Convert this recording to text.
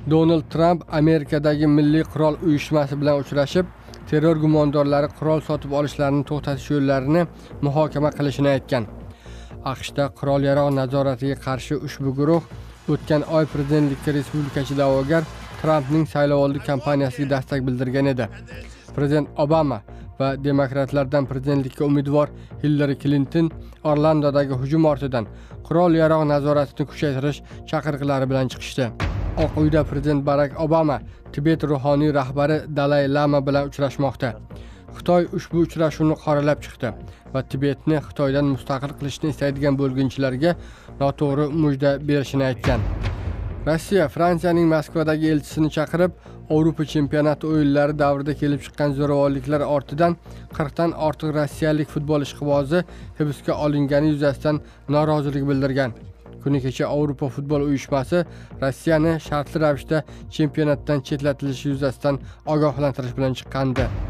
Donald Tramp Amerikadagi Milliy qurol uyushmasi bilan uchrashib, terror gumondorlari qurol sotib olishlarini to'xtatish yo'llarini muhokama qilishini aytgan. AQShda qurol-yarog' nazoratiga qarshi ushbu guruh o'tgan oy prezidentlikka respublikachi da'vogar Trampning saylovoldi kampaniyasiga dastak bildirgan edi. Prezident Obama va demokratlardan prezidentlikka umidvor Hillary Clinton Orlandodagi hujum ortidan qurol-yarog' nazoratini kuchaytirish chaqiriqlari bilan chiqishdi. Oq uyda prezident Barack Obama Tibet ruhoniy rahbari Dalay Lama bilan uchrashmoqda. Xitoy ushbu uchrashuvni qoralab chiqdi va Tibetni Xitoydan mustaqil qilishni istaydigan bo'lginchilarga noto'g'ri mujda berishini aytgan. Rossiya Fransiyaning Moskvadagi elchisini chaqirib, Avropa chempionati o'yinlari davrida kelib chiqqan zo'ravonliklar ortidan 40 dan ortiq rossiyalik futbol ishqibozi hibsga olingani yuzasidan norozilik bildirgan. Kuni kecha Avropa futbol uyushmasi Rossiyani shartli ravishda chempionatdan chetlatilishi yuzasidan ogohlantirish bilan chiqqandi.